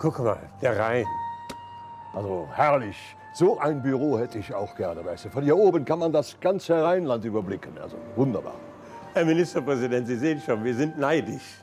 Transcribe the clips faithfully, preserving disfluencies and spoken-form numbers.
guck mal, der Rhein. Also herrlich. So ein Büro hätte ich auch gerne, weißt du. Von hier oben kann man das ganze Rheinland überblicken. Also wunderbar. Herr Ministerpräsident, Sie sehen schon, wir sind neidisch.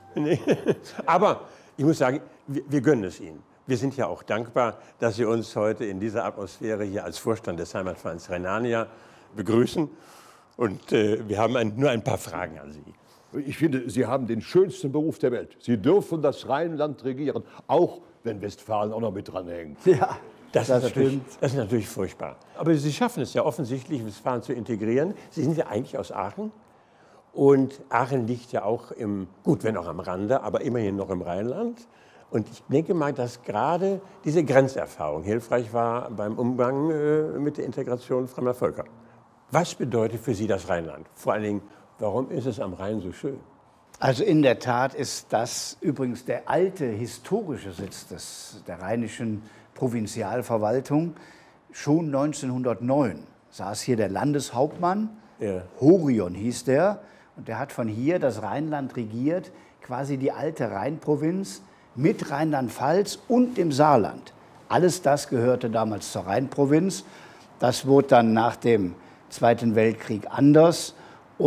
Aber ich muss sagen, wir, wir gönnen es Ihnen. Wir sind ja auch dankbar, dass Sie uns heute in dieser Atmosphäre hier als Vorstand des Heimatvereins Rheinania begrüßen. Und äh, wir haben ein, nur ein paar Fragen an Sie. Ich finde, Sie haben den schönsten Beruf der Welt. Sie dürfen das Rheinland regieren, auch wenn Westfalen auch noch mit dranhängt. Ja, das, das, ist natürlich, stimmt. das ist natürlich furchtbar. Aber Sie schaffen es ja offensichtlich, Westfalen zu integrieren. Sie sind ja eigentlich aus Aachen. Und Aachen liegt ja auch im, gut, wenn auch am Rande, aber immerhin noch im Rheinland. Und ich denke mal, dass gerade diese Grenzerfahrung hilfreich war beim Umgang äh, mit der Integration fremder Völker. Was bedeutet für Sie das Rheinland? Vor allen Dingen, warum ist es am Rhein so schön? Also in der Tat ist das übrigens der alte historische Sitz des, der rheinischen Provinzialverwaltung. Schon neunzehnhundertneun saß hier der Landeshauptmann, Ja. Horion hieß der, und der hat von hier das Rheinland regiert, quasi die alte Rheinprovinz mit Rheinland-Pfalz und dem Saarland. Alles das gehörte damals zur Rheinprovinz. Das wurde dann nach dem Zweiten Weltkrieg anders.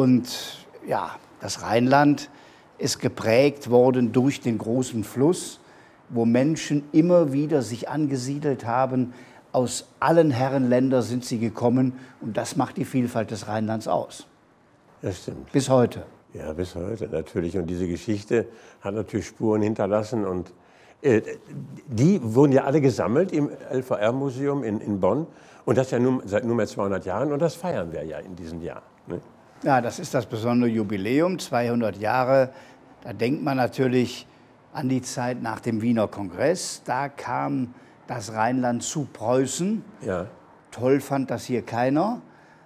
Und ja, das Rheinland ist geprägt worden durch den großen Fluss, wo Menschen immer wieder sich angesiedelt haben. Aus allen Herrenländern sind sie gekommen. Und das macht die Vielfalt des Rheinlands aus. Das stimmt. Bis heute. Ja, bis heute natürlich. Und diese Geschichte hat natürlich Spuren hinterlassen. Und äh, die wurden ja alle gesammelt im L V R-Museum in, in Bonn. Und das ja nun, seit nunmehr zweihundert Jahren. Und das feiern wir ja in diesem Jahr. Ne? Ja, das ist das besondere Jubiläum, zweihundert Jahre. Da denkt man natürlich an die Zeit nach dem Wiener Kongress. Da kam das Rheinland zu Preußen. Ja. Toll fand das hier keiner.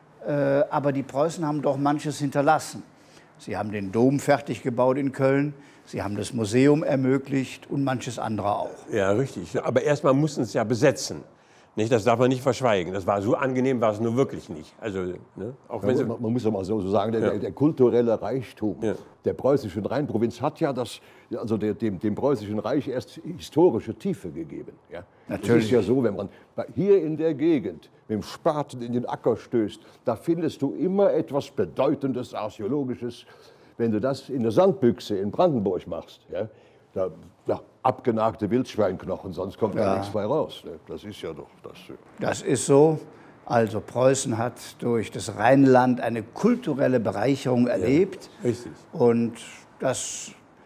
Äh, aber die Preußen haben doch manches hinterlassen. Sie haben den Dom fertig gebaut in Köln. Sie haben das Museum ermöglicht und manches andere auch. Ja, richtig. Aber erstmal mussten es ja besetzen. Nicht, das darf man nicht verschweigen. Das war so angenehm, war es nur wirklich nicht. Also, ne, auch wenn Ja, sie, man, man muss ja mal so sagen, der, Ja. der, der kulturelle Reichtum Ja. der preußischen Rheinprovinz hat ja das, also der, dem, dem preußischen Reich erst historische Tiefe gegeben. Ja? Natürlich. Es ist ja so, wenn man bei- hier in der Gegend mit dem Spaten in den Acker stößt, da findest du immer etwas Bedeutendes, Archäologisches. Wenn du das in der Sandbüchse in Brandenburg machst, ja, da, ja, abgenagte Wildschweinknochen, sonst kommt ja Ja. nichts bei raus. Ne? Das ist ja doch das. Das ist so. Also Preußen hat durch das Rheinland eine kulturelle Bereicherung erlebt. richtig. Und das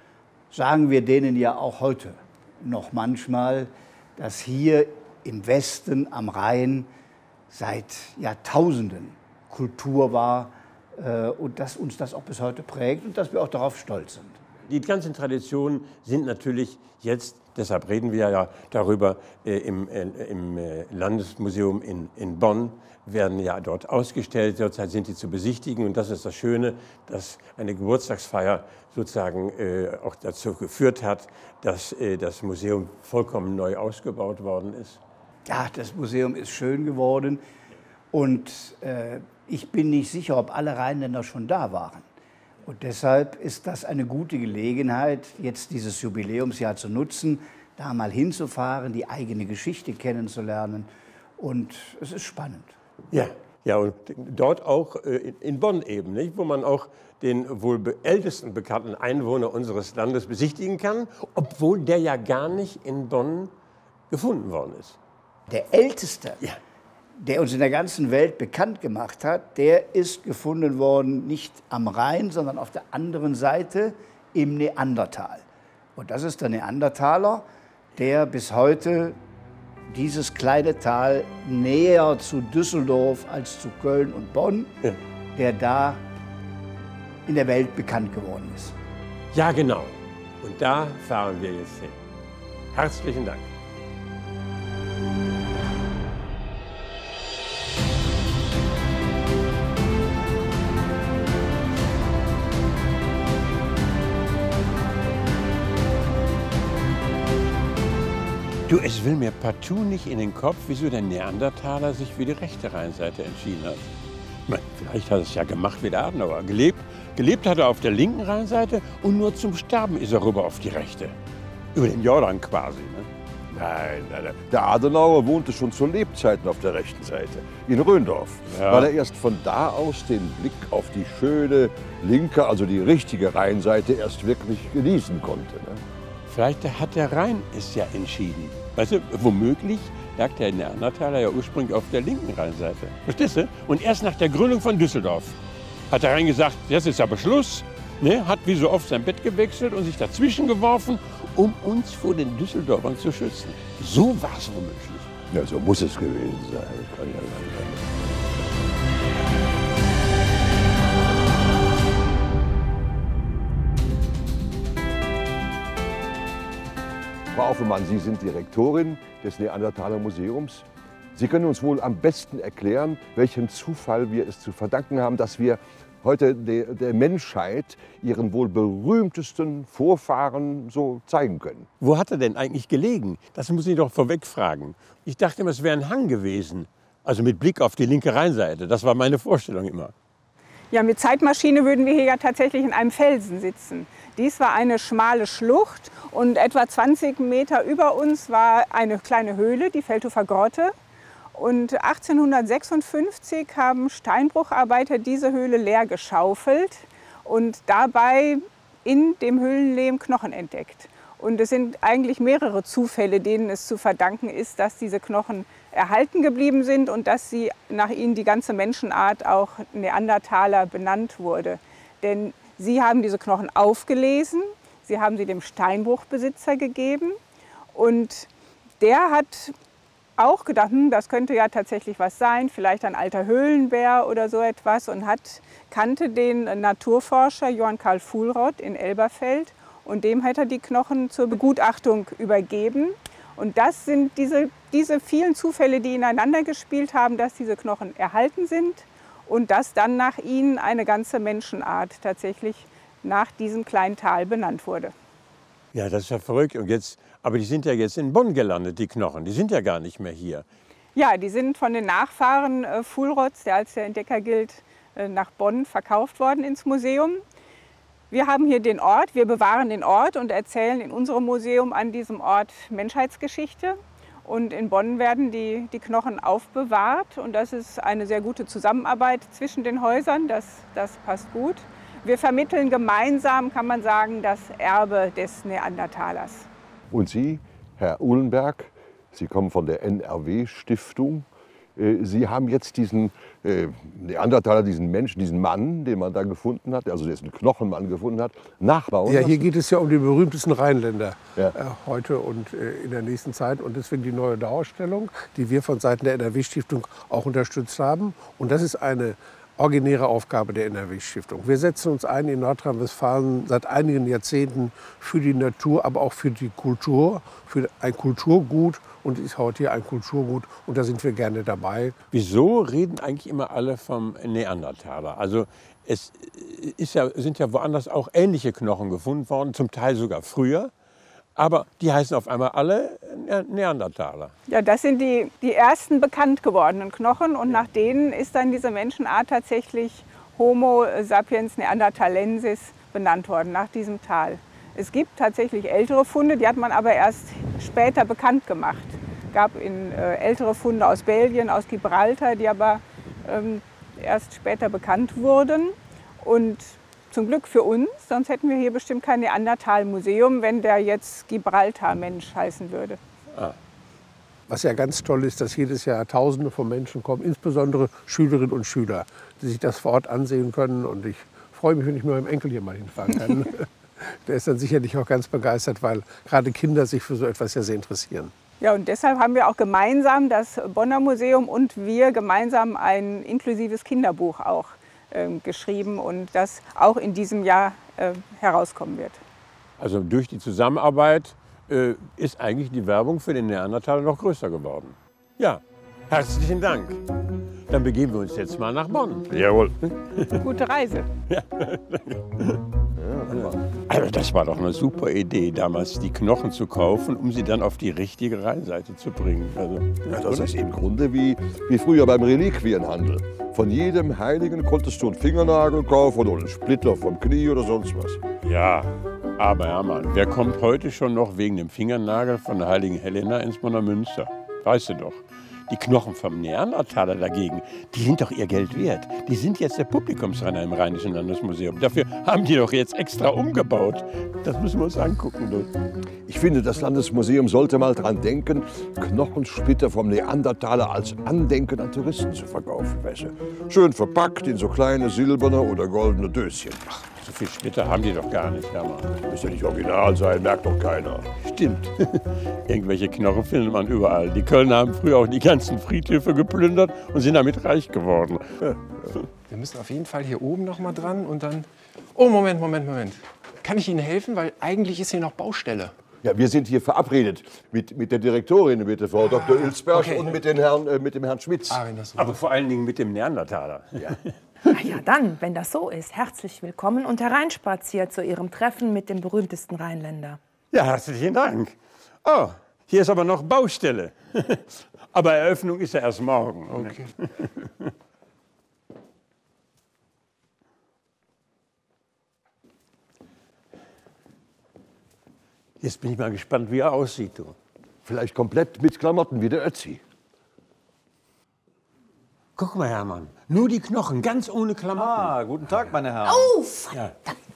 sagen wir denen ja auch heute noch manchmal, dass hier im Westen am Rhein seit Jahrtausenden Kultur war äh, und dass uns das auch bis heute prägt und dass wir auch darauf stolz sind. Die ganzen Traditionen sind natürlich jetzt, deshalb reden wir ja darüber, äh, im, äh, im äh, Landesmuseum in, in Bonn, werden ja dort ausgestellt. Derzeit sind die zu besichtigen. Und das ist das Schöne, dass eine Geburtstagsfeier sozusagen äh, auch dazu geführt hat, dass äh, das Museum vollkommen neu ausgebaut worden ist. Ja, das Museum ist schön geworden und äh, ich bin nicht sicher, ob alle Rheinländer schon da waren. Und deshalb ist das eine gute Gelegenheit, jetzt dieses Jubiläumsjahr zu nutzen, da mal hinzufahren, die eigene Geschichte kennenzulernen. Und es ist spannend. Ja, ja, und dort auch äh, in Bonn eben, nicht? Wo man auch den wohl be- ältesten bekannten Einwohner unseres Landes besichtigen kann, obwohl der ja gar nicht in Bonn gefunden worden ist. Der älteste, Ja. der uns in der ganzen Welt bekannt gemacht hat, der ist gefunden worden nicht am Rhein, sondern auf der anderen Seite im Neandertal. Und das ist der Neandertaler, der bis heute dieses kleine Tal näher zu Düsseldorf als zu Köln und Bonn, Ja. der da in der Welt bekannt geworden ist. Ja, genau. Und da fahren wir jetzt hin. Herzlichen Dank. Du, es will mir partout nicht in den Kopf, wieso der Neandertaler sich für die rechte Rheinseite entschieden hat. Ich meine, vielleicht hat er es ja gemacht wie der Adenauer. Gelebt, gelebt hat er auf der linken Rheinseite und nur zum Sterben ist er rüber auf die rechte. Über den Jordan quasi. Ne? Nein, nein, nein. Der Adenauer wohnte schon zu Lebzeiten auf der rechten Seite, in Röndorf, Ja. weil er erst von da aus den Blick auf die schöne linke, also die richtige Rheinseite erst wirklich genießen konnte. Ne? Vielleicht hat der Rhein es ja entschieden. Weißt du, womöglich lag der Neandertaler ja ursprünglich auf der linken Rheinseite. Verstehst du? Und erst nach der Gründung von Düsseldorf hat der Rhein gesagt, jetzt ist aber Schluss. Ne? Hat wie so oft sein Bett gewechselt und sich dazwischen geworfen, um uns vor den Düsseldorfern zu schützen. So war es womöglich. Ja, so muss es gewesen sein. Das kann ja gar nicht sein. Frau Aufemann, Sie sind Direktorin des Neandertaler Museums. Sie können uns wohl am besten erklären, welchem Zufall wir es zu verdanken haben, dass wir heute der, der Menschheit ihren wohl berühmtesten Vorfahren so zeigen können. Wo hat er denn eigentlich gelegen? Das muss ich doch vorweg fragen. Ich dachte immer, es wäre ein Hang gewesen. Also mit Blick auf die linke Rheinseite. Das war meine Vorstellung immer. Ja, mit Zeitmaschine würden wir hier ja tatsächlich in einem Felsen sitzen. Dies war eine schmale Schlucht und etwa zwanzig Meter über uns war eine kleine Höhle, die Feldhofer Grotte. Und achtzehnhundertsechsundfünfzig haben Steinbrucharbeiter diese Höhle leer geschaufelt und dabei in dem Höhlenlehm Knochen entdeckt. Und es sind eigentlich mehrere Zufälle, denen es zu verdanken ist, dass diese Knochen erhalten geblieben sind und dass sie nach ihnen die ganze Menschenart, auch Neandertaler, benannt wurde. Denn sie haben diese Knochen aufgelesen, sie haben sie dem Steinbruchbesitzer gegeben und der hat auch gedacht, hm, das könnte ja tatsächlich was sein, vielleicht ein alter Höhlenbär oder so etwas und hat, kannte den Naturforscher Johann Karl Fuhlrott in Elberfeld und dem hat er die Knochen zur Begutachtung übergeben. Und das sind diese, diese vielen Zufälle, die ineinander gespielt haben, dass diese Knochen erhalten sind und dass dann nach ihnen eine ganze Menschenart tatsächlich nach diesem kleinen Tal benannt wurde. Ja, das ist ja verrückt. Und jetzt, aber die sind ja jetzt in Bonn gelandet, die Knochen. Die sind ja gar nicht mehr hier. Ja, die sind von den Nachfahren äh, Fuhlrotts, der als der Entdecker gilt, äh, nach Bonn verkauft worden ins Museum. Wir haben hier den Ort, wir bewahren den Ort und erzählen in unserem Museum an diesem Ort Menschheitsgeschichte. Und in Bonn werden die, die Knochen aufbewahrt und das ist eine sehr gute Zusammenarbeit zwischen den Häusern, das, das passt gut. Wir vermitteln gemeinsam, kann man sagen, das Erbe des Neandertalers. Und Sie, Herr Uhlenberg, Sie kommen von der N R W-Stiftung. Sie haben jetzt diesen äh, Neandertaler, diesen Menschen, diesen Mann, den man da gefunden hat, also diesen Knochenmann gefunden hat, nachbauen Ja, lassen. hier geht es ja um die berühmtesten Rheinländer Ja. äh, heute und äh, in der nächsten Zeit. Und deswegen die neue Dauerausstellung, die wir von Seiten der N R W-Stiftung auch unterstützt haben. Und das ist eine originäre Aufgabe der N R W-Stiftung. Wir setzen uns ein in Nordrhein-Westfalen seit einigen Jahrzehnten für die Natur, aber auch für die Kultur, für ein Kulturgut. Und ist heute hier ein Kulturgut und da sind wir gerne dabei. Wieso reden eigentlich immer alle vom Neandertaler? Also es ist ja, sind ja woanders auch ähnliche Knochen gefunden worden, zum Teil sogar früher. Aber die heißen auf einmal alle Neandertaler. Ja, das sind die, die ersten bekannt gewordenen Knochen und nach denen ist dann diese Menschenart tatsächlich Homo sapiens neanderthalensis benannt worden, nach diesem Tal. Es gibt tatsächlich ältere Funde, die hat man aber erst später bekannt gemacht. Es gab in, äh, ältere Funde aus Belgien, aus Gibraltar, die aber ähm, erst später bekannt wurden. Und zum Glück für uns, sonst hätten wir hier bestimmt kein Neandertal-Museum, wenn der jetzt Gibraltar-Mensch heißen würde. Ah. Was ja ganz toll ist, dass jedes Jahr Tausende von Menschen kommen, insbesondere Schülerinnen und Schüler, die sich das vor Ort ansehen können. Und ich freue mich, wenn ich mit meinem Enkel hier mal hinfahren kann. Der ist dann sicherlich auch ganz begeistert, weil gerade Kinder sich für so etwas ja sehr interessieren. Ja, und deshalb haben wir auch gemeinsam, das Bonner Museum und wir, gemeinsam ein inklusives Kinderbuch auch äh, geschrieben und das auch in diesem Jahr äh, herauskommen wird. Also durch die Zusammenarbeit äh, ist eigentlich die Werbung für den Neandertaler noch größer geworden. Ja, herzlichen Dank. Dann begeben wir uns jetzt mal nach Bonn. Jawohl. Gute Reise. Also das war doch eine super Idee, damals die Knochen zu kaufen, um sie dann auf die richtige Rheinseite zu bringen. Also, Ja, das ist im Grunde wie, wie früher beim Reliquienhandel. Von jedem Heiligen konntest du einen Fingernagel kaufen oder einen Splitter vom Knie oder sonst was. ja, Aber Hermann, wer kommt heute schon noch wegen dem Fingernagel von der heiligen Helena ins Münster? Weißt du doch. Die Knochen vom Neandertaler dagegen, die sind doch ihr Geld wert. Die sind jetzt der Publikumsrenner im Rheinischen Landesmuseum. Dafür haben die doch jetzt extra umgebaut. Das müssen wir uns angucken. Du. Ich finde, das Landesmuseum sollte mal dran denken, Knochensplitter vom Neandertaler als Andenken an Touristen zu verkaufen. Weißt du? Schön verpackt in so kleine silberne oder goldene Döschen. Ach, so viel Splitter haben die doch gar nicht, Hermann. Muss ja nicht original sein, merkt doch keiner. Stimmt. Irgendwelche Knochen findet man überall. Die Kölner haben früher auch die ganzen Friedhöfe geplündert und sind damit reich geworden. Wir müssen auf jeden Fall hier oben noch mal dran und dann... Oh, Moment, Moment, Moment. Kann ich Ihnen helfen? Weil eigentlich ist hier noch Baustelle. Ja, wir sind hier verabredet mit, mit der Direktorin, mit der Frau Doktor Ilsberg okay. und mit, den Herrn, äh, mit dem Herrn Schmitz. Ah, wenn das so Aber vor allen Dingen mit dem Neandertaler. Ja. Na ja, dann, wenn das so ist, herzlich willkommen und hereinspaziert zu Ihrem Treffen mit dem berühmtesten Rheinländer. Ja, herzlichen Dank. Oh, hier ist aber noch Baustelle. Aber Eröffnung ist ja erst morgen. Okay. Jetzt bin ich mal gespannt, wie er aussieht. Du. Vielleicht komplett mit Klamotten wie der Ötzi. Guck mal, Hermann, nur die Knochen, ganz ohne Klamotten. Ah, guten Tag, meine Herren. Oh, verdammt.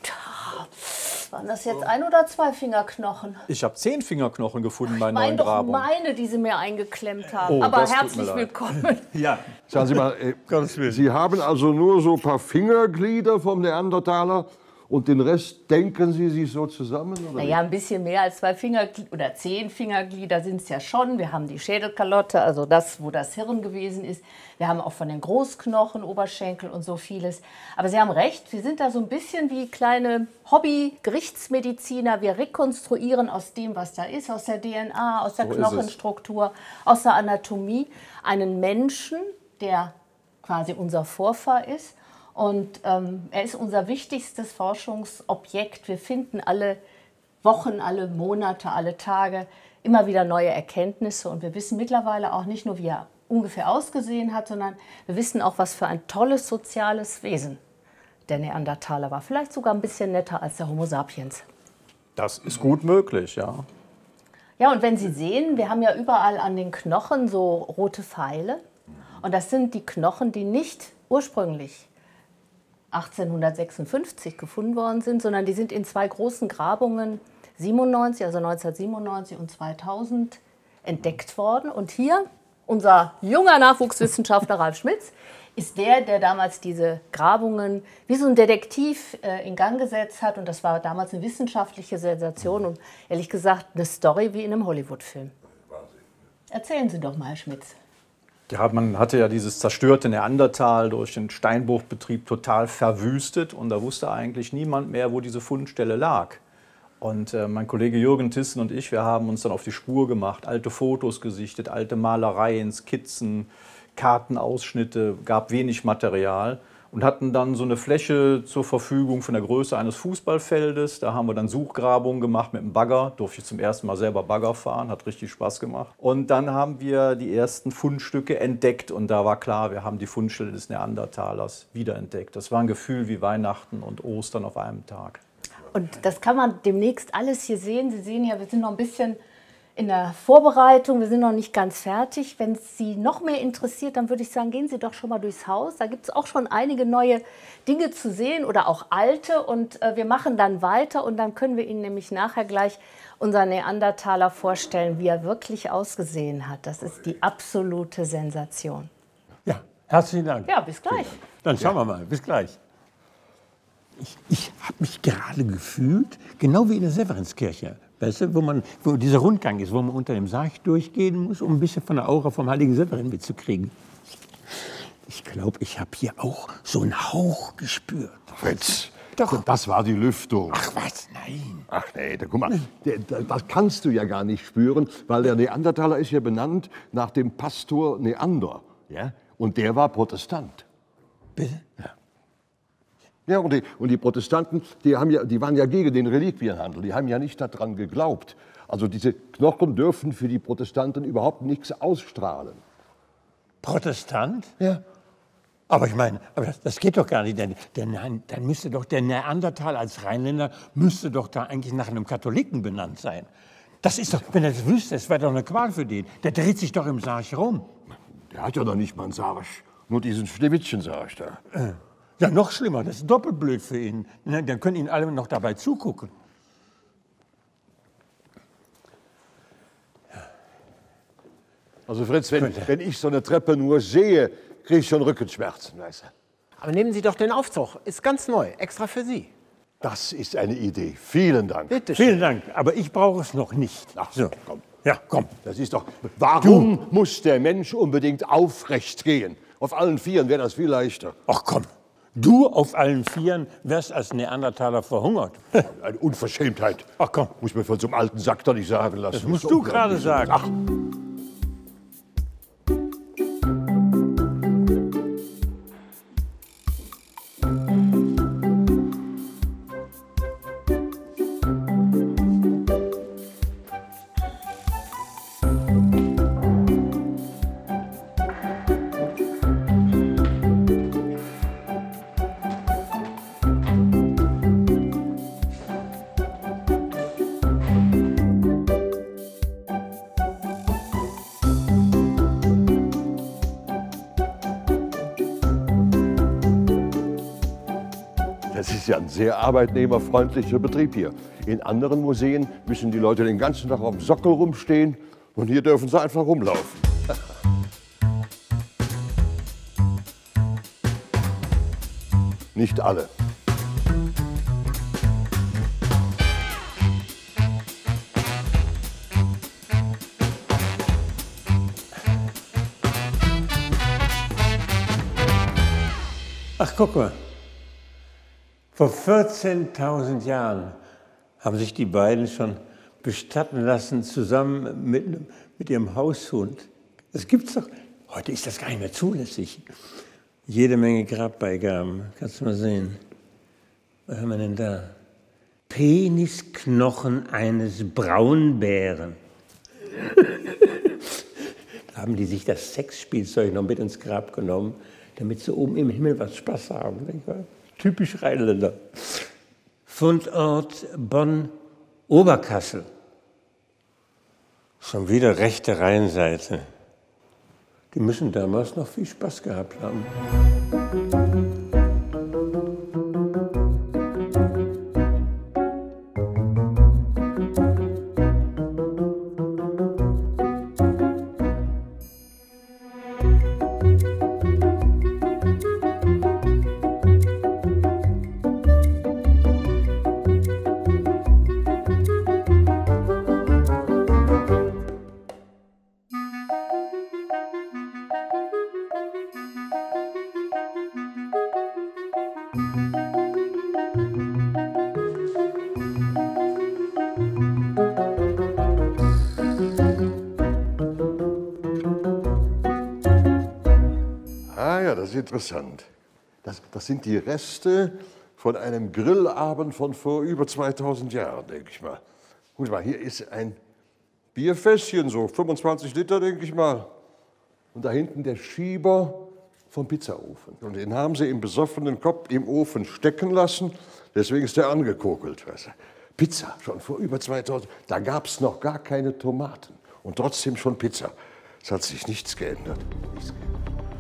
Waren das jetzt ein oder zwei Fingerknochen? Ich habe zehn Fingerknochen gefunden bei Ich meine neuen doch Grabungen. meine, die Sie mir eingeklemmt haben. Oh, Aber das tut mir herzlich leid. willkommen. Ja, Sagen Sie mal, äh, Gottes Willen. Sie haben also nur so ein paar Fingerglieder vom Neandertaler und den Rest denken Sie sich so zusammen? Oder Naja, ein bisschen mehr als zwei Fingerglieder oder zehn Fingerglieder sind es ja schon. Wir haben die Schädelkalotte, also das, wo das Hirn gewesen ist. Wir haben auch von den Großknochen, Oberschenkel und so vieles. Aber Sie haben recht, wir sind da so ein bisschen wie kleine Hobby-Gerichtsmediziner. Wir rekonstruieren aus dem, was da ist, aus der D N A, aus der So ist Knochenstruktur, aus der Anatomie, einen Menschen, der quasi unser Vorfahr ist. Und ähm, er ist unser wichtigstes Forschungsobjekt. Wir finden alle Wochen, alle Monate, alle Tage immer wieder neue Erkenntnisse. Und wir wissen mittlerweile auch nicht nur, wie er ungefähr ausgesehen hat, sondern wir wissen auch, was für ein tolles soziales Wesen der Neandertaler war. Vielleicht sogar ein bisschen netter als der Homo sapiens. Das ist gut möglich, ja. Ja, und wenn Sie sehen, wir haben ja überall an den Knochen so rote Pfeile. Und das sind die Knochen, die nicht ursprünglich achtzehnhundertsechsundfünfzig gefunden worden sind, sondern die sind in zwei großen Grabungen siebenundneunzig, also neunzehnhundertsiebenundneunzig und zweitausend entdeckt worden. Und hier unser junger Nachwuchswissenschaftler Ralf Schmitz ist der, der damals diese Grabungen wie so ein Detektiv äh, in Gang gesetzt hat. Und das war damals eine wissenschaftliche Sensation und ehrlich gesagt eine Story wie in einem Hollywood-Film. Erzählen Sie doch mal, Herr Schmitz. Ja, man hatte ja dieses zerstörte Neandertal durch den Steinbruchbetrieb total verwüstet und da wusste eigentlich niemand mehr, wo diese Fundstelle lag. Und äh, mein Kollege Jürgen Thyssen und ich, wir haben uns dann auf die Spur gemacht, alte Fotos gesichtet, alte Malereien, Skizzen, Kartenausschnitte, gab wenig Material und hatten dann so eine Fläche zur Verfügung von der Größe eines Fußballfeldes. Da haben wir dann Suchgrabungen gemacht mit dem Bagger, durfte ich zum ersten Mal selber Bagger fahren, hat richtig Spaß gemacht. Und dann haben wir die ersten Fundstücke entdeckt und da war klar, wir haben die Fundstelle des Neandertalers wiederentdeckt. Das war ein Gefühl wie Weihnachten und Ostern auf einem Tag. Und das kann man demnächst alles hier sehen. Sie sehen ja, wir sind noch ein bisschen in der Vorbereitung, wir sind noch nicht ganz fertig. Wenn es Sie noch mehr interessiert, dann würde ich sagen, gehen Sie doch schon mal durchs Haus. Da gibt es auch schon einige neue Dinge zu sehen oder auch alte. Und äh, wir machen dann weiter und dann können wir Ihnen nämlich nachher gleich unseren Neandertaler vorstellen, wie er wirklich ausgesehen hat. Das ist die absolute Sensation. Ja, herzlichen Dank. Ja, bis gleich. Dann schauen wir mal, bis gleich. Ich, ich habe mich gerade gefühlt, genau wie in der Severinskirche, weißt du, wo, man, wo dieser Rundgang ist, wo man unter dem Sarg durchgehen muss, um ein bisschen von der Aura vom heiligen Severin mitzukriegen. Ich glaube, ich habe hier auch so einen Hauch gespürt. Fritz, Doch. das war die Lüftung. Ach was, nein. Ach nee, da, guck mal, der, der, das kannst du ja gar nicht spüren, weil der Neandertaler ist ja benannt nach dem Pastor Neander. Ja? Und der war Protestant. Bitte? Ja. Ja, und die, und die Protestanten, die, haben ja, die waren ja gegen den Reliquienhandel, die haben ja nicht daran geglaubt. Also diese Knochen dürfen für die Protestanten überhaupt nichts ausstrahlen. Protestant? Ja. Aber ich meine, aber das, das geht doch gar nicht. Denn, denn dann müsste doch der Neandertal als Rheinländer, müsste doch da eigentlich nach einem Katholiken benannt sein. Das ist doch, wenn er das wüsste, das wäre doch eine Qual für den. Der dreht sich doch im Sarg rum. Der hat ja noch nicht mal einen Sarg, nur diesen Schneewittchen-Sarg da. Äh, ja, noch schlimmer, das ist doppelt blöd für ihn. Dann können ihn alle noch dabei zugucken. Also Fritz, wenn, wenn ich so eine Treppe nur sehe, kriege ich schon Rückenschmerzen, weißt du. Aber nehmen Sie doch den Aufzug, ist ganz neu, extra für Sie. Das ist eine Idee. Vielen Dank. Bitte schön. Vielen Dank, aber ich brauche es noch nicht. Ach so, komm. Ja, komm. Das ist doch. Warum du. muss der Mensch unbedingt aufrecht gehen? Auf allen Vieren wäre das viel leichter. Ach komm. Du auf allen Vieren wärst als Neandertaler verhungert. Eine Unverschämtheit. Ach komm. Muss mir von so einem alten Sack doch nicht sagen lassen. Das musst du gerade sagen. Ach. Das ist ja ein sehr arbeitnehmerfreundlicher Betrieb hier. In anderen Museen müssen die Leute den ganzen Tag auf dem Sockel rumstehen und hier dürfen sie einfach rumlaufen. Nicht alle. Ach, guck mal. Vor vierzehntausend Jahren haben sich die beiden schon bestatten lassen, zusammen mit, mit ihrem Haushund. Das gibt's doch. Heute ist das gar nicht mehr zulässig. Jede Menge Grabbeigaben. Kannst du mal sehen. Was haben wir denn da? Penisknochen eines Braunbären. Da haben die sich das Sexspielzeug noch mit ins Grab genommen, damit sie oben im Himmel was Spaß haben. Nicht wahr? Typisch Rheinländer. Fundort Bonn-Oberkassel. Schon wieder rechte Rheinseite. Die müssen damals noch viel Spaß gehabt haben. Das ist interessant. Das, das sind die Reste von einem Grillabend von vor über zweitausend Jahren, denke ich mal. Guck mal, hier ist ein Bierfässchen, so fünfundzwanzig Liter, denke ich mal. Und da hinten der Schieber vom Pizzaofen. Und den haben sie im besoffenen Kopf im Ofen stecken lassen, deswegen ist der angekokelt. Weißt du. Pizza, schon vor über zweitausend, da gab es noch gar keine Tomaten. Und trotzdem schon Pizza. Es hat sich nichts geändert. Nichts geändert.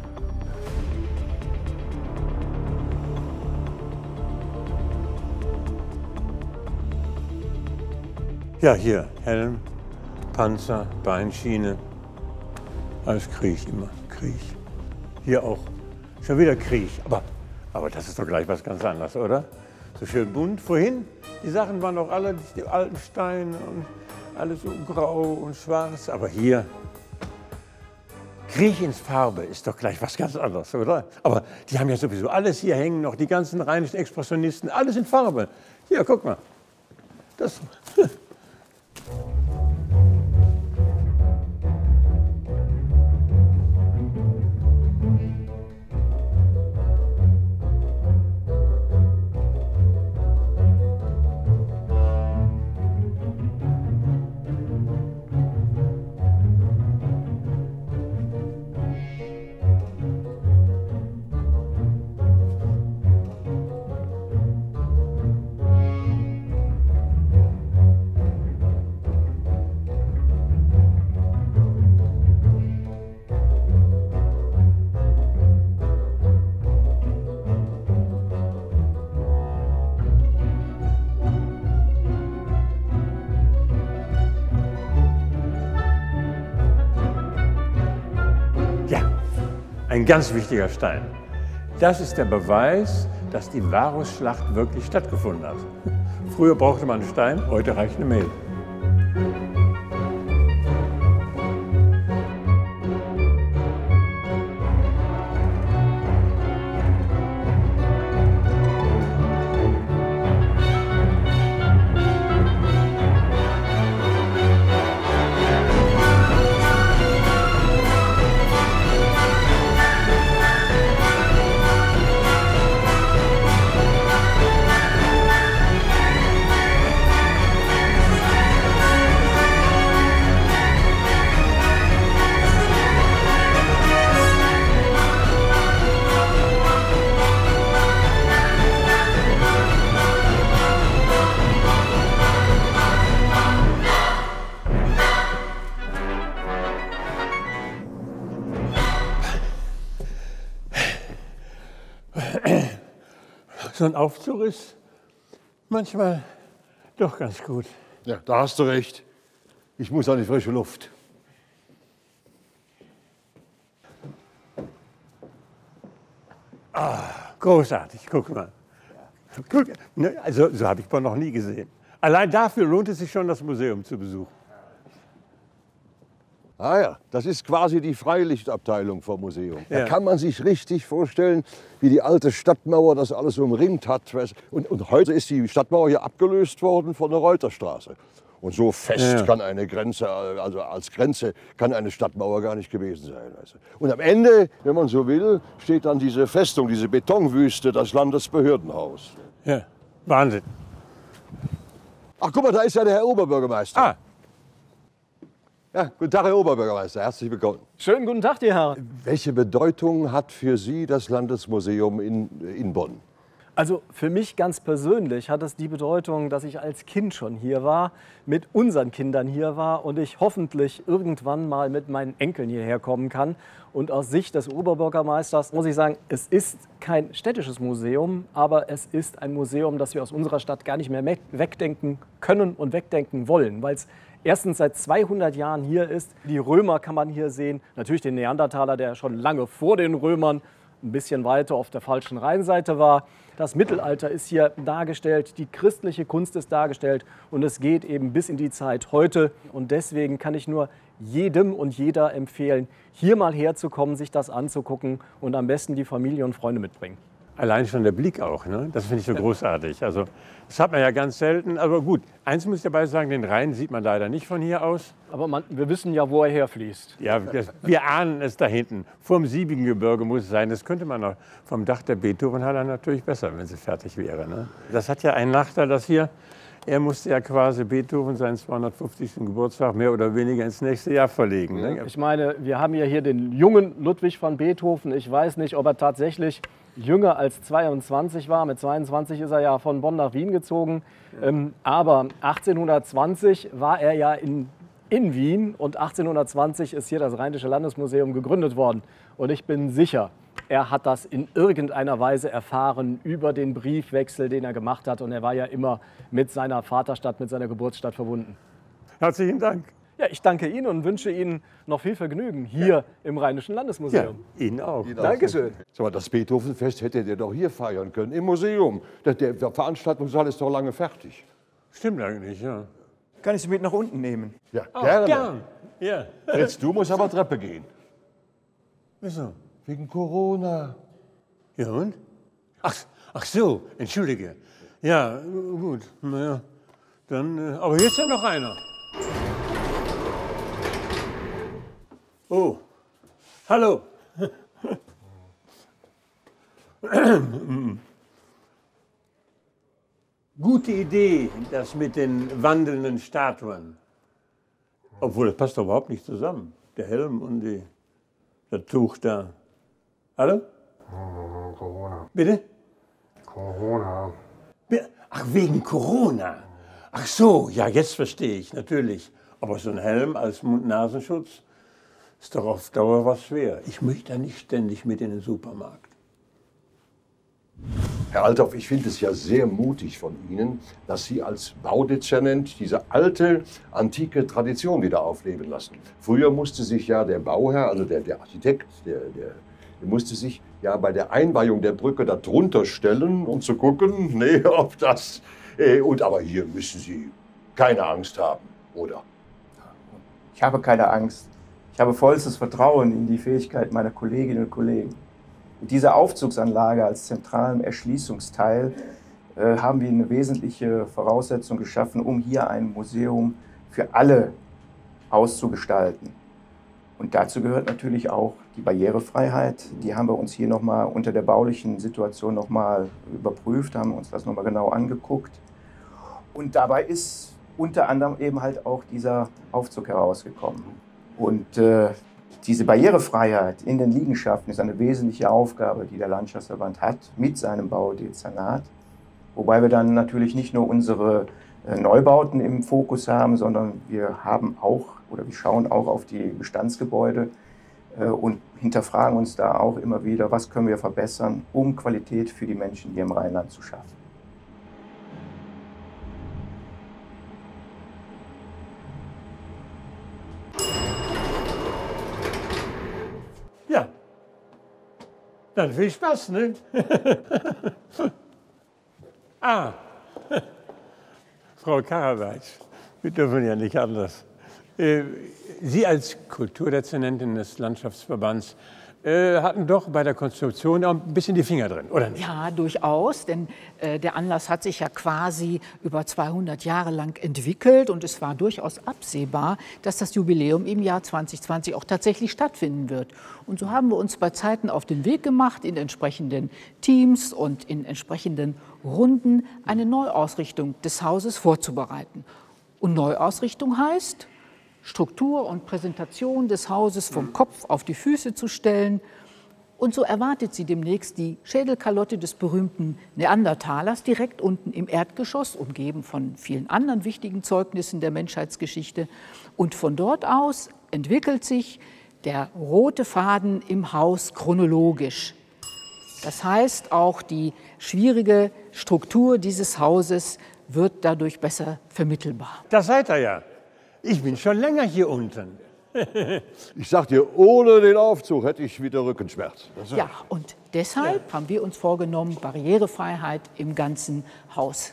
Ja, hier, Helm, Panzer, Beinschiene, alles Krieg immer, Krieg. Hier auch, schon wieder Krieg, aber, aber das ist doch gleich was ganz anderes, oder? So schön bunt. Vorhin, die Sachen waren doch alle, die alten Steine und alles so grau und schwarz, aber hier, Krieg in Farbe ist doch gleich was ganz anderes, oder? Aber die haben ja sowieso alles hier hängen, noch die ganzen rheinischen Expressionisten, alles in Farbe. Hier, guck mal. Das. ein ganz wichtiger Stein. Das ist der Beweis, dass die Varusschlacht wirklich stattgefunden hat. Früher brauchte man einen Stein, heute reicht eine Mehl. So ein Aufzug ist manchmal doch ganz gut. Ja, da hast du recht. Ich muss an die frische Luft. Ah, großartig, guck mal. Guck, ne, also, so habe ich Bonn noch nie gesehen. Allein dafür lohnt es sich schon, das Museum zu besuchen. Ah ja, das ist quasi die Freilichtabteilung vom Museum. Da Ja. kann man sich richtig vorstellen, wie die alte Stadtmauer das alles umringt hat. Und, und heute ist die Stadtmauer hier abgelöst worden von der Reuterstraße. Und so fest Ja. kann eine Grenze, also als Grenze, kann eine Stadtmauer gar nicht gewesen sein. Also. Und am Ende, wenn man so will, steht dann diese Festung, diese Betonwüste, das Landesbehördenhaus. Ja, Wahnsinn. Ach, guck mal, da ist ja der Herr Oberbürgermeister. Ah, Ja, guten Tag, Herr Oberbürgermeister, herzlich willkommen. Schönen guten Tag, die Herren. Welche Bedeutung hat für Sie das Landesmuseum in, in Bonn? Also für mich ganz persönlich hat es die Bedeutung, dass ich als Kind schon hier war, mit unseren Kindern hier war und ich hoffentlich irgendwann mal mit meinen Enkeln hierher kommen kann. Und aus Sicht des Oberbürgermeisters muss ich sagen, es ist kein städtisches Museum, aber es ist ein Museum, das wir aus unserer Stadt gar nicht mehr wegdenken können und wegdenken wollen, weil es erstens seit zweihundert Jahren hier ist. Die Römer kann man hier sehen, natürlich den Neandertaler, der schon lange vor den Römern ein bisschen weiter auf der falschen Rheinseite war. Das Mittelalter ist hier dargestellt, die christliche Kunst ist dargestellt und es geht eben bis in die Zeit heute. Und deswegen kann ich nur jedem und jeder empfehlen, hier mal herzukommen, sich das anzugucken und am besten die Familie und Freunde mitbringen. allein schon der Blick auch, ne? Das finde ich so großartig. Also, das hat man ja ganz selten. Aber gut, eins muss ich dabei sagen, den Rhein sieht man leider nicht von hier aus. Aber man, wir wissen ja, wo er herfließt. Ja, das, wir ahnen es da hinten. Vorm Siebengebirge muss es sein. Das könnte man auch vom Dach der Beethovenhalle natürlich besser, wenn sie fertig wäre. Ne? Das hat ja einen Nachteil, dass hier, er musste ja quasi Beethoven seinen zweihundertfünfzigsten Geburtstag mehr oder weniger ins nächste Jahr verlegen. Ne? Ich meine, wir haben ja hier den jungen Ludwig van Beethoven. Ich weiß nicht, ob er tatsächlich jünger als zweiundzwanzig war. Mit zweiundzwanzig ist er ja von Bonn nach Wien gezogen. Ähm, aber achtzehnhundertzwanzig war er ja in, in Wien und achtzehnhundertzwanzig ist hier das Rheinische Landesmuseum gegründet worden. Und ich bin sicher, er hat das in irgendeiner Weise erfahren über den Briefwechsel, den er gemacht hat. Und er war ja immer mit seiner Vaterstadt, mit seiner Geburtsstadt verbunden. Herzlichen Dank. Ja, ich danke Ihnen und wünsche Ihnen noch viel Vergnügen hier ja. im Rheinischen Landesmuseum. Ja, Ihnen auch. Ihnen Dankeschön. Sag mal, das Beethovenfest hättet ihr doch hier feiern können, im Museum. Der, der, der Veranstaltungssaal ist doch lange fertig. Stimmt eigentlich, ja. Kann ich Sie mit nach unten nehmen? Ja, Oh, gerne. gern. Ja. Fritz, du musst aber Treppe gehen. Wieso? Wegen Corona. Ja und? Ach, ach so, entschuldige. Ja, gut. Naja, dann. Äh, aber hier ist ja noch einer. Oh, hallo. Gute Idee, das mit den wandelnden Statuen. Obwohl, das passt doch überhaupt nicht zusammen. Der Helm und die, das Tuch da. Hallo? Corona. Bitte? Corona. Ach, wegen Corona. Ach so, ja, jetzt verstehe ich, natürlich. Aber so ein Helm als Mund-Nasenschutz ist doch auf Dauer was schwer. Ich möchte da nicht ständig mit in den Supermarkt. Herr Althoff, ich finde es ja sehr mutig von Ihnen, dass Sie als Baudezernent diese alte, antike Tradition wieder aufleben lassen. Früher musste sich ja der Bauherr, also der, der Architekt, der, der, Er musste sich ja bei der Einweihung der Brücke da drunter stellen, um zu gucken, nee, ob das... Äh, und aber hier müssen Sie keine Angst haben, oder? Ich habe keine Angst. Ich habe vollstes Vertrauen in die Fähigkeit meiner Kolleginnen und Kollegen. Mit dieser Aufzugsanlage als zentralem Erschließungsteil äh, haben wir eine wesentliche Voraussetzung geschaffen, um hier ein Museum für alle auszugestalten. Und dazu gehört natürlich auch die Barrierefreiheit. Die haben wir uns hier nochmal unter der baulichen Situation nochmal überprüft, haben uns das nochmal genau angeguckt. Und dabei ist unter anderem eben halt auch dieser Aufzug herausgekommen. Und äh, diese Barrierefreiheit in den Liegenschaften ist eine wesentliche Aufgabe, die der Landschaftsverband hat mit seinem Baudezernat. Wobei wir dann natürlich nicht nur unsere äh, Neubauten im Fokus haben, sondern wir haben auch oder wir schauen auch auf die Bestandsgebäude äh, und hinterfragen uns da auch immer wieder, was können wir verbessern, um Qualität für die Menschen hier im Rheinland zu schaffen. Ja, dann viel Spaß, ne? Ah, Frau Karaweitsch, wir dürfen ja nicht anders. Sie als Kulturdezernentin des Landschaftsverbands äh, hatten doch bei der Konstruktion auch ein bisschen die Finger drin, oder nicht? Ja, durchaus, denn äh, der Anlass hat sich ja quasi über zweihundert Jahre lang entwickelt und es war durchaus absehbar, dass das Jubiläum im Jahr zwanzig zwanzig auch tatsächlich stattfinden wird. Und so haben wir uns bei Zeiten auf den Weg gemacht, in entsprechenden Teams und in entsprechenden Runden eine Neuausrichtung des Hauses vorzubereiten. Und Neuausrichtung heißt, Struktur und Präsentation des Hauses vom Kopf auf die Füße zu stellen. Und so erwartet sie demnächst die Schädelkalotte des berühmten Neandertalers direkt unten im Erdgeschoss, umgeben von vielen anderen wichtigen Zeugnissen der Menschheitsgeschichte. Und von dort aus entwickelt sich der rote Faden im Haus chronologisch. Das heißt, auch die schwierige Struktur dieses Hauses wird dadurch besser vermittelbar. Das seid ihr ja. Ich bin schon länger hier unten. Ich sag dir, ohne den Aufzug hätte ich wieder Rückenschmerz. Ja, und deshalb ja. haben wir uns vorgenommen, Barrierefreiheit im ganzen Haus.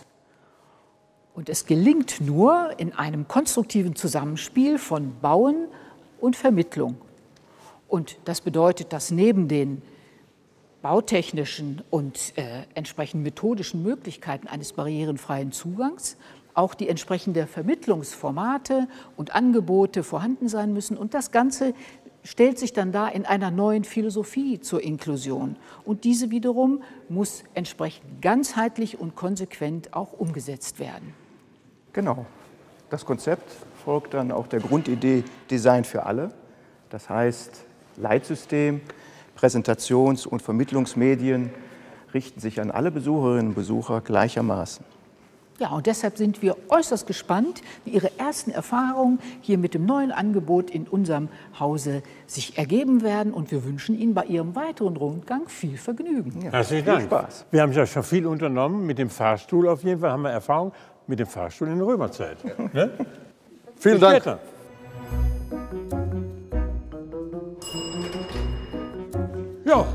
Und es gelingt nur in einem konstruktiven Zusammenspiel von Bauen und Vermittlung. Und das bedeutet, dass neben den bautechnischen und äh, entsprechend methodischen Möglichkeiten eines barrierenfreien Zugangs auch die entsprechenden Vermittlungsformate und Angebote vorhanden sein müssen. Und das Ganze stellt sich dann dar in einer neuen Philosophie zur Inklusion. Und diese wiederum muss entsprechend ganzheitlich und konsequent auch umgesetzt werden. Genau. Das Konzept folgt dann auch der Grundidee Design für alle. Das heißt, Leitsystem, Präsentations- und Vermittlungsmedien richten sich an alle Besucherinnen und Besucher gleichermaßen. Ja, und deshalb sind wir äußerst gespannt, wie Ihre ersten Erfahrungen hier mit dem neuen Angebot in unserem Hause sich ergeben werden. Und wir wünschen Ihnen bei Ihrem weiteren Rundgang viel Vergnügen. Ja, herzlichen Dank. Spaß. Wir haben ja schon viel unternommen. Mit dem Fahrstuhl auf jeden Fall haben wir Erfahrung mit dem Fahrstuhl in der Römerzeit. Ne? Vielen Dank. Später. Ja.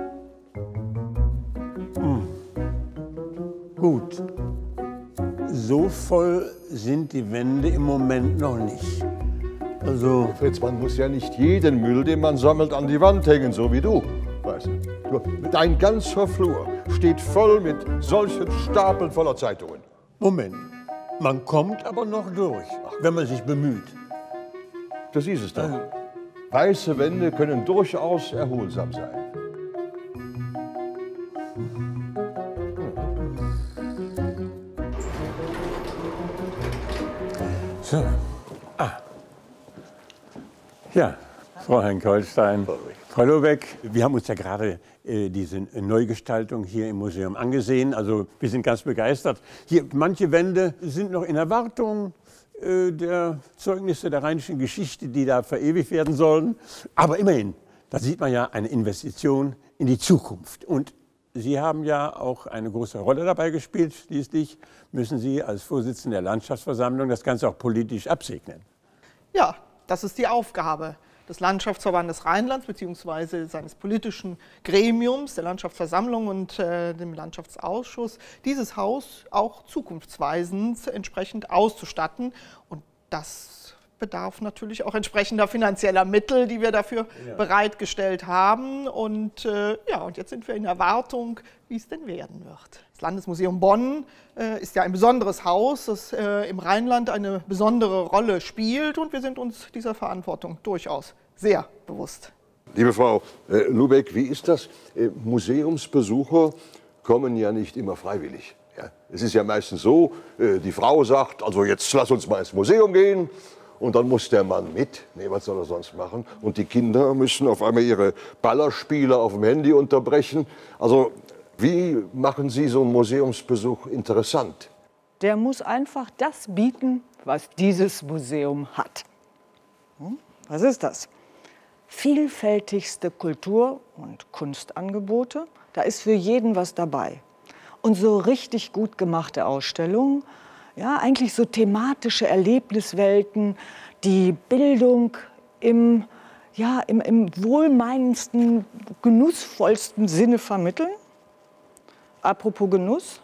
Hm. Gut. So voll sind die Wände im Moment noch nicht. Also Fritz, man muss ja nicht jeden Müll, den man sammelt, an die Wand hängen, so wie du. Weißt du, dein ganzer Flur steht voll mit solchen Stapeln voller Zeitungen. Moment, man kommt aber noch durch, wenn man sich bemüht. Das ist es doch. Also, weiße Wände können durchaus erholsam sein. So. Ah. Ja, Frau Henk-Holstein, Frau Lobeck, wir haben uns ja gerade äh, diese Neugestaltung hier im Museum angesehen. Also wir sind ganz begeistert. Hier, manche Wände sind noch in Erwartung äh, der Zeugnisse der rheinischen Geschichte, die da verewigt werden sollen. Aber immerhin, da sieht man ja eine Investition in die Zukunft. Und Sie haben ja auch eine große Rolle dabei gespielt. Schließlich müssen Sie als Vorsitzende der Landschaftsversammlung das Ganze auch politisch absegnen. Ja, das ist die Aufgabe. des Landschaftsverbandes Rheinlands bzw. seines politischen Gremiums, der Landschaftsversammlung und äh, dem Landschaftsausschuss, dieses Haus auch zukunftsweisend entsprechend auszustatten. Und das bedarf natürlich auch entsprechender finanzieller Mittel, die wir dafür ja. bereitgestellt haben. Und äh, ja, und jetzt sind wir in Erwartung, wie es denn werden wird. Das Landesmuseum Bonn äh, ist ja ein besonderes Haus, das äh, im Rheinland eine besondere Rolle spielt. Und wir sind uns dieser Verantwortung durchaus sehr bewusst. Liebe Frau äh, Lubeck, wie ist das? Äh, Museumsbesucher kommen ja nicht immer freiwillig. Ja? Es ist ja meistens so, äh, die Frau sagt, also jetzt lass uns mal ins Museum gehen. Und dann muss der Mann mit, nee, was soll er sonst machen? Und die Kinder müssen auf einmal ihre Ballerspiele auf dem Handy unterbrechen. Also wie machen Sie so einen Museumsbesuch interessant? Der muss einfach das bieten, was dieses Museum hat. Hm? Was ist das? Vielfältigste Kultur- und Kunstangebote. Da ist für jeden was dabei. Und so richtig gut gemachte Ausstellungen. Ja, eigentlich so thematische Erlebniswelten, die Bildung im, ja, im, im wohlmeinendsten, genussvollsten Sinne vermitteln. Apropos Genuss.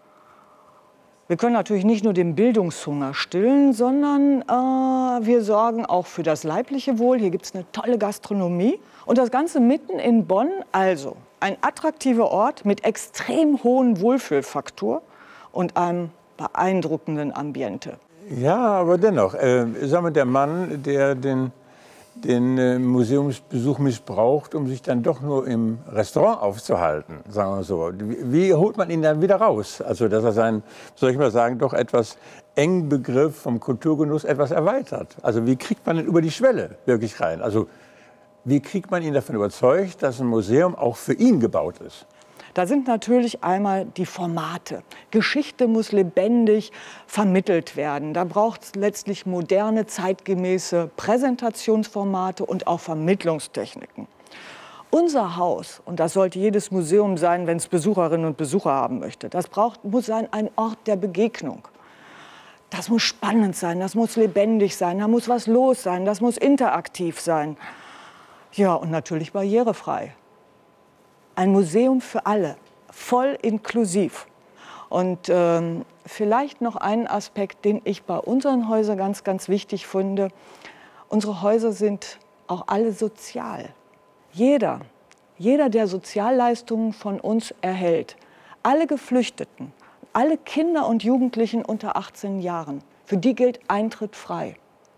Wir können natürlich nicht nur den Bildungshunger stillen, sondern äh, wir sorgen auch für das leibliche Wohl. Hier gibt es eine tolle Gastronomie. Und das Ganze mitten in Bonn, also ein attraktiver Ort mit extrem hohem Wohlfühlfaktor und einem beeindruckenden Ambiente. Ja, aber dennoch, äh, sagen wir, der Mann, der den, den äh, Museumsbesuch missbraucht, um sich dann doch nur im Restaurant aufzuhalten, sagen wir so. Wie, wie holt man ihn dann wieder raus? Also, dass er seinen, soll ich mal sagen, doch etwas engen Begriff vom Kulturgenuss etwas erweitert. Also, wie kriegt man ihn über die Schwelle wirklich rein? Also, wie kriegt man ihn davon überzeugt, dass ein Museum auch für ihn gebaut ist? Da sind natürlich einmal die Formate. Geschichte muss lebendig vermittelt werden. Da braucht es letztlich moderne, zeitgemäße Präsentationsformate und auch Vermittlungstechniken. Unser Haus, und das sollte jedes Museum sein, wenn es Besucherinnen und Besucher haben möchte, das braucht, muss sein ein Ort der Begegnung. Das muss spannend sein, das muss lebendig sein, da muss was los sein, das muss interaktiv sein. Ja, und natürlich barrierefrei. Ein Museum für alle, voll inklusiv. Und ähm, vielleicht noch einen Aspekt, den ich bei unseren Häusern ganz, ganz wichtig finde. Unsere Häuser sind auch alle sozial. Jeder, jeder, der Sozialleistungen von uns erhält, alle Geflüchteten, alle Kinder und Jugendlichen unter achtzehn Jahren, für die gilt Eintritt frei.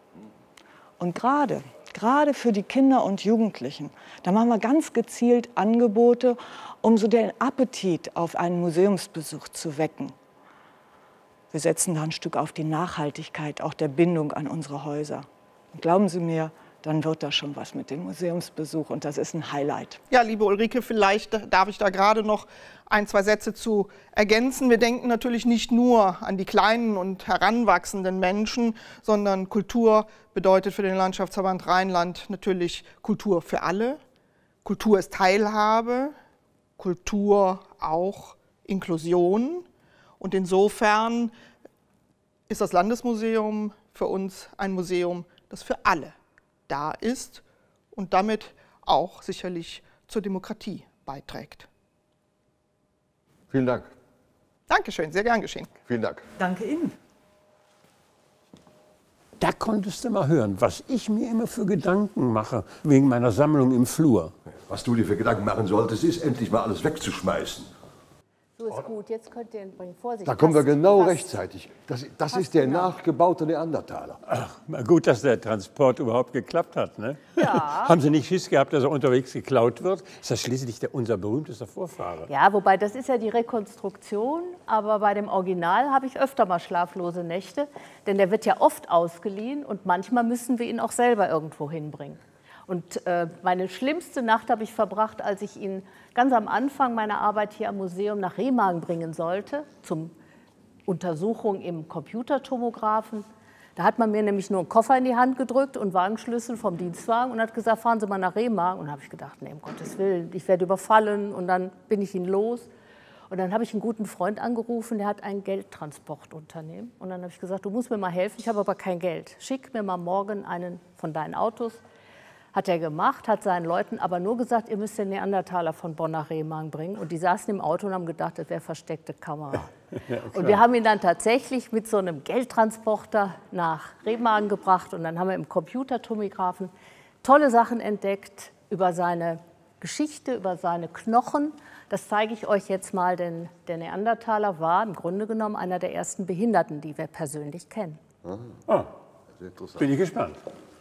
Und gerade Gerade für die Kinder und Jugendlichen. Da machen wir ganz gezielt Angebote, um so den Appetit auf einen Museumsbesuch zu wecken. Wir setzen da ein Stück auf die Nachhaltigkeit, auch der Bindung an unsere Häuser. Und glauben Sie mir, dann wird das schon was mit dem Museumsbesuch und das ist ein Highlight. Ja, liebe Ulrike, vielleicht darf ich da gerade noch ein, zwei Sätze zu ergänzen. Wir denken natürlich nicht nur an die kleinen und heranwachsenden Menschen, sondern Kultur bedeutet für den Landschaftsverband Rheinland natürlich Kultur für alle. Kultur ist Teilhabe, Kultur auch Inklusion. Und insofern ist das Landesmuseum für uns ein Museum, das für alle da ist und damit auch sicherlich zur Demokratie beiträgt. Vielen Dank. Dankeschön, sehr gern geschehen. Vielen Dank. Danke Ihnen. Da konntest du mal hören, was ich mir immer für Gedanken mache, wegen meiner Sammlung im Flur. Was du dir für Gedanken machen solltest, ist, endlich mal alles wegzuschmeißen. So ist gut, jetzt könnt ihr ihn bringen. Vorsicht. Da kommen wir genau passt. rechtzeitig. Das, das ist der genau. nachgebaute Neandertaler. Ach, gut, dass der Transport überhaupt geklappt hat. Ne? Ja. Haben Sie nicht Schiss gehabt, dass er unterwegs geklaut wird? Ist das schließlich der, unser berühmtester Vorfahre? Ja, wobei das ist ja die Rekonstruktion, aber bei dem Original habe ich öfter mal schlaflose Nächte, denn der wird ja oft ausgeliehen und manchmal müssen wir ihn auch selber irgendwo hinbringen. Und äh, meine schlimmste Nacht habe ich verbracht, als ich ihn ganz am Anfang meiner Arbeit hier am Museum nach Remagen bringen sollte, zum Untersuchung im Computertomographen. Da hat man mir nämlich nur einen Koffer in die Hand gedrückt und Wagenschlüssel vom Dienstwagen und hat gesagt, fahren Sie mal nach Remagen. Und da habe ich gedacht, nee, um Gottes Willen, ich werde überfallen. Und dann bin ich ihn los. Und dann habe ich einen guten Freund angerufen, der hat ein Geldtransportunternehmen. Und dann habe ich gesagt, du musst mir mal helfen, ich habe aber kein Geld. Schick mir mal morgen einen von deinen Autos. Hat er gemacht, hat seinen Leuten aber nur gesagt, ihr müsst den Neandertaler von Bonn nach Remagen bringen. Und die saßen im Auto und haben gedacht, das wäre versteckte Kamera. Ja, und wir haben ihn dann tatsächlich mit so einem Geldtransporter nach Remagen gebracht. Und dann haben wir im Computertomographen tolle Sachen entdeckt über seine Geschichte, über seine Knochen. Das zeige ich euch jetzt mal, denn der Neandertaler war im Grunde genommen einer der ersten Behinderten, die wir persönlich kennen. Ah, bin ich gespannt.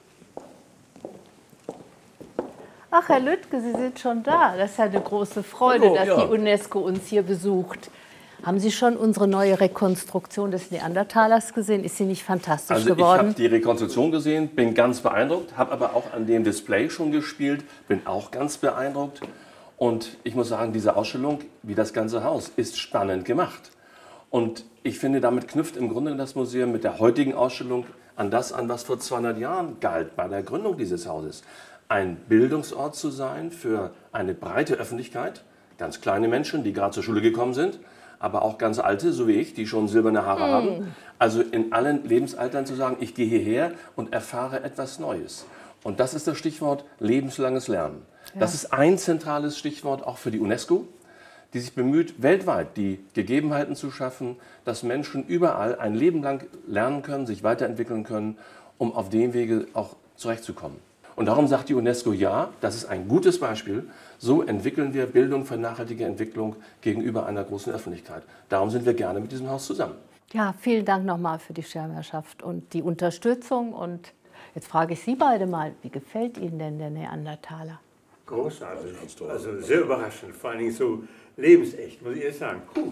Ach, Herr Lüttke, Sie sind schon da. Das ist ja eine große Freude, Hallo, dass ja. die UNESCO uns hier besucht. Haben Sie schon unsere neue Rekonstruktion des Neandertalers gesehen? Ist sie nicht fantastisch Also ich geworden? habe die Rekonstruktion gesehen, bin ganz beeindruckt, habe aber auch an dem Display schon gespielt, bin auch ganz beeindruckt. Und ich muss sagen, diese Ausstellung, wie das ganze Haus, ist spannend gemacht. Und ich finde, damit knüpft im Grunde das Museum mit der heutigen Ausstellung an das an, was vor zweihundert Jahren galt bei der Gründung dieses Hauses. Ein Bildungsort zu sein für eine breite Öffentlichkeit, ganz kleine Menschen, die gerade zur Schule gekommen sind, aber auch ganz alte, so wie ich, die schon silberne Haare Hm. haben. Also in allen Lebensaltern zu sagen, ich gehe hierher und erfahre etwas Neues. Und das ist das Stichwort lebenslanges Lernen. Ja. Das ist ein zentrales Stichwort auch für die UNESCO, die sich bemüht, weltweit die Gegebenheiten zu schaffen, dass Menschen überall ein Leben lang lernen können, sich weiterentwickeln können, um auf dem Wege auch zurechtzukommen. Und darum sagt die UNESCO, ja, das ist ein gutes Beispiel. So entwickeln wir Bildung für nachhaltige Entwicklung gegenüber einer großen Öffentlichkeit. Darum sind wir gerne mit diesem Haus zusammen. Ja, vielen Dank nochmal für die Schirmherrschaft und die Unterstützung. Und jetzt frage ich Sie beide mal, wie gefällt Ihnen denn der Neandertaler? Großartig. Also sehr überraschend, vor allen Dingen so lebensecht, muss ich ehrlich sagen. Puh.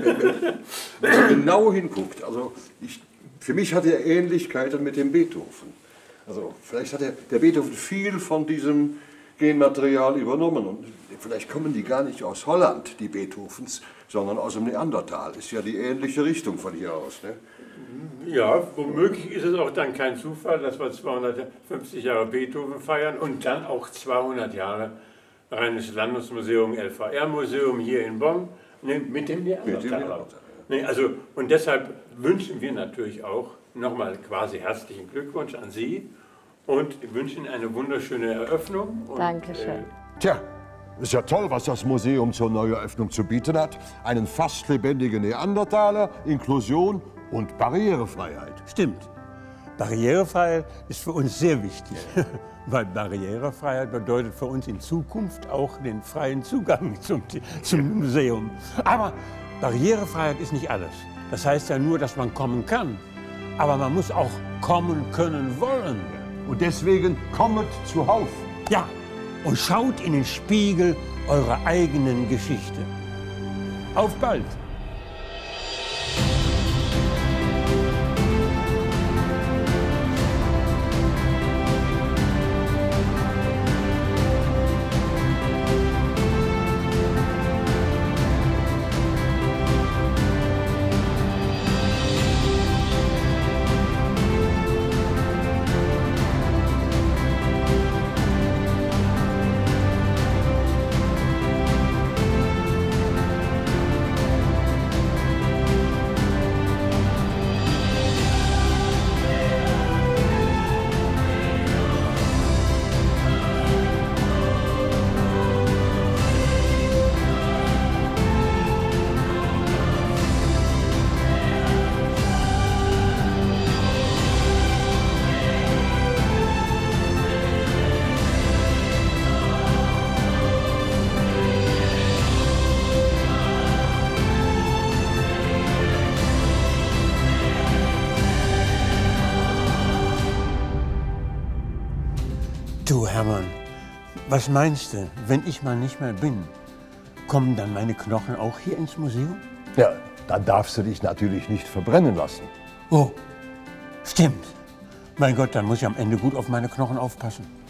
Wenn man genau hinguckt, also ich, für mich hat er Ähnlichkeiten mit dem Beethoven. Also vielleicht hat der, der Beethoven viel von diesem Genmaterial übernommen und vielleicht kommen die gar nicht aus Holland, die Beethovens, sondern aus dem Neandertal. Ist ja die ähnliche Richtung von hier aus. Ne? Ja, womöglich ist es auch dann kein Zufall, dass wir zweihundertfünfzig Jahre Beethoven feiern und dann auch zweihundert Jahre Rheinisches Landesmuseum, L V R-Museum hier in Bonn ne, mit dem Neandertaler. Ne, also, und deshalb wünschen wir natürlich auch nochmal quasi herzlichen Glückwunsch an Sie und wünschen eine wunderschöne Eröffnung. Und, Dankeschön. Äh, Tja, ist ja toll, was das Museum zur Neueröffnung zu bieten hat. Einen fast lebendigen Neandertaler, Inklusion und Barrierefreiheit. Stimmt. Barrierefreiheit ist für uns sehr wichtig, weil Barrierefreiheit bedeutet für uns in Zukunft auch den freien Zugang zum, zum Museum. Aber Barrierefreiheit ist nicht alles. Das heißt ja nur, dass man kommen kann. Aber man muss auch kommen können wollen. Und deswegen kommet zuhauf. Ja, und schaut in den Spiegel eurer eigenen Geschichte. Auf bald! Du, Hermann, was meinst du, wenn ich mal nicht mehr bin, kommen dann meine Knochen auch hier ins Museum? Ja, dann darfst du dich natürlich nicht verbrennen lassen. Oh, stimmt. Mein Gott, dann muss ich am Ende gut auf meine Knochen aufpassen.